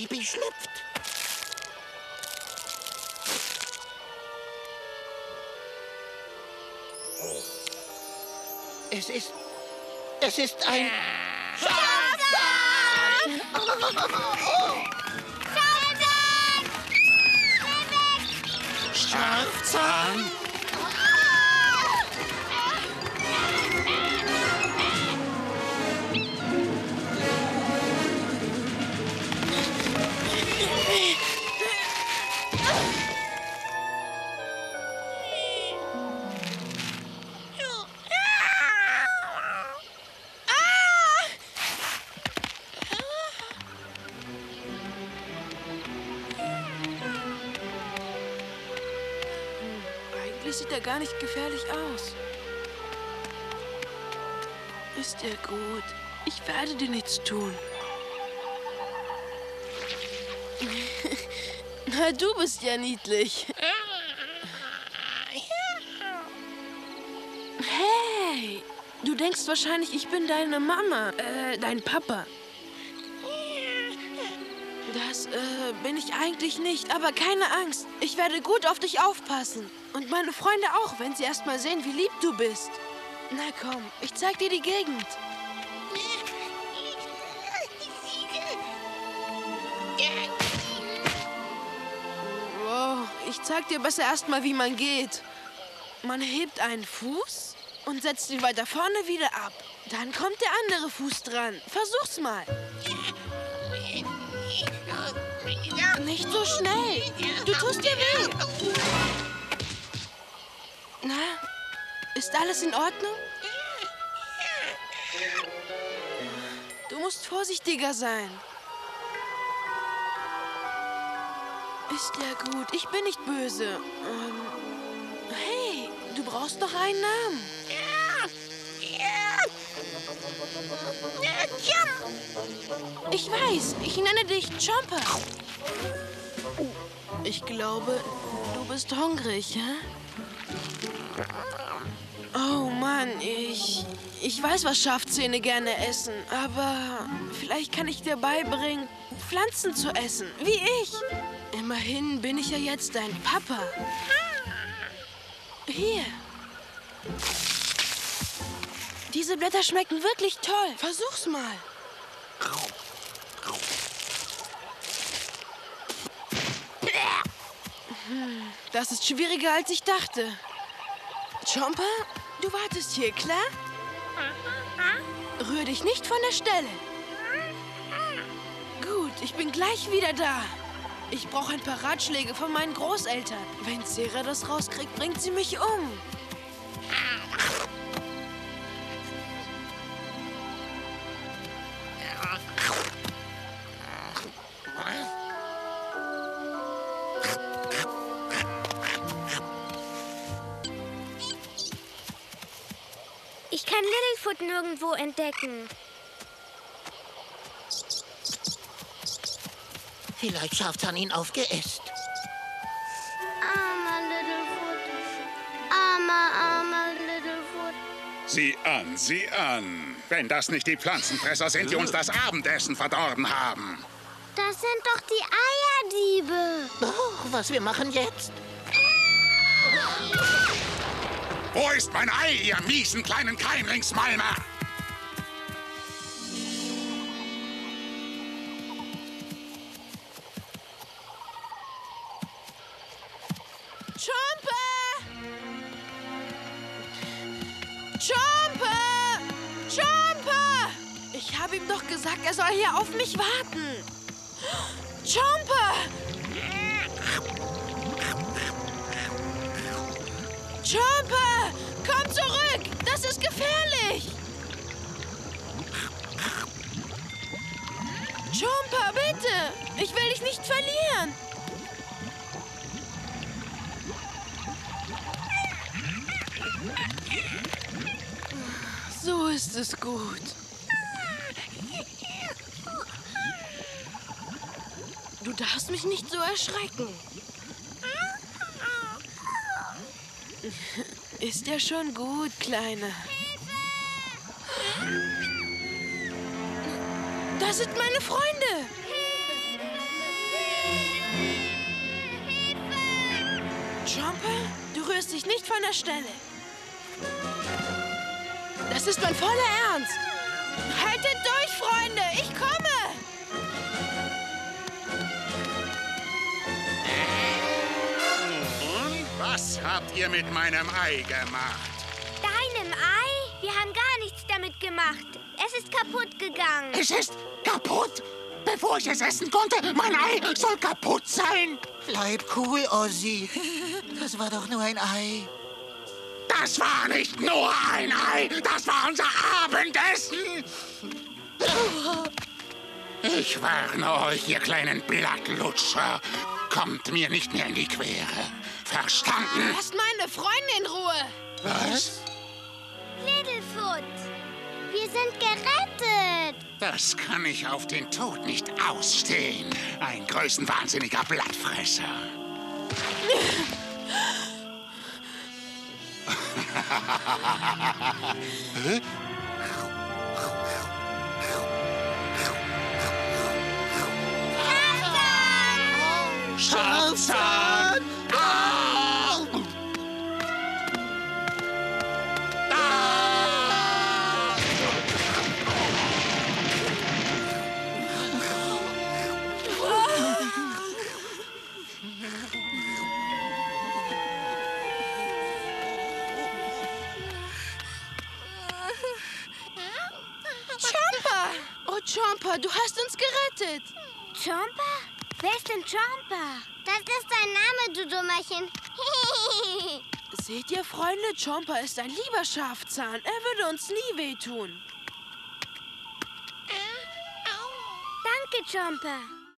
Baby schlüpft. Es ist ein Schafzahn! Schafzahn! Sieht er gar nicht gefährlich aus. Ist er gut? Ich werde dir nichts tun. Na, du bist ja niedlich. Hey, du denkst wahrscheinlich, ich bin deine Mama, dein Papa. Das bin ich eigentlich nicht, aber keine Angst. Ich werde gut auf dich aufpassen. Und meine Freunde auch, wenn sie erst mal sehen, wie lieb du bist. Na komm, ich zeig dir die Gegend. Wow, ich zeig dir besser erst mal, wie man geht. Man hebt einen Fuß und setzt ihn weiter vorne wieder ab. Dann kommt der andere Fuß dran. Versuch's mal. Nicht so schnell. Du tust dir weh. Na, ist alles in Ordnung? Du musst vorsichtiger sein. Ist ja gut. Ich bin nicht böse. Hey, du brauchst doch einen Namen. Ich weiß, ich nenne dich Chomper. Ich glaube, du bist hungrig, hä? Oh Mann, ich weiß, was Schafzähne gerne essen, aber vielleicht kann ich dir beibringen, Pflanzen zu essen, wie ich. Immerhin bin ich ja jetzt dein Papa. Hier. Diese Blätter schmecken wirklich toll. Versuch's mal. Das ist schwieriger, als ich dachte. Chomper, du wartest hier, klar? Rühr dich nicht von der Stelle. Gut, ich bin gleich wieder da. Ich brauche ein paar Ratschläge von meinen Großeltern. Wenn Zera das rauskriegt, bringt sie mich um. Ich kann Littlefoot nirgendwo entdecken. Vielleicht Schafzahn ihn aufgeäst. Armer Littlefoot. Armer Littlefoot. Sieh an. Wenn das nicht die Pflanzenfresser sind, die uns das Abendessen verdorben haben. Das sind doch die Eierdiebe. Oh, was wir machen jetzt? Wo ist mein Ei, ihr miesen kleinen Keimlingsmalmer? Chomper! Chomper! Chomper! Ich habe ihm doch gesagt, er soll hier auf mich warten. Chomper! Chomper! Komm zurück! Das ist gefährlich! Chomper, bitte! Ich will dich nicht verlieren! So ist es gut. Du darfst mich nicht so erschrecken. Ist ja schon gut, Kleiner. Das sind meine Freunde. Chomper, du rührst dich nicht von der Stelle. Das ist mein voller Ernst. Haltet durch, Freunde, ich komme. Und was habt ihr mit meinem Ei gemacht? Deinem Ei? Wir haben gar nichts damit gemacht. Es ist kaputt gegangen. Es ist kaputt. Bevor ich es essen konnte, mein Ei soll kaputt sein. Bleib cool, Ozzy. Das war doch nur ein Ei. Das war nicht nur ein Ei, das war unser Abendessen. Ich warne euch, ihr kleinen Blattlutscher. Kommt mir nicht mehr in die Quere. Verstanden? Lasst meine Freunde in Ruhe. Was? Littlefoot, wir sind gerettet. Das kann ich auf den Tod nicht ausstehen. Ein größenwahnsinniger Blattfresser. Schafzahn! Chomper! Oh, Chomper, du hast uns gerettet. Chomper? Wer ist denn Chomper? Das ist dein Name, du Dummerchen. Seht ihr, Freunde, Chomper ist ein lieber Schafzahn. Er würde uns nie wehtun. Danke, Chomper.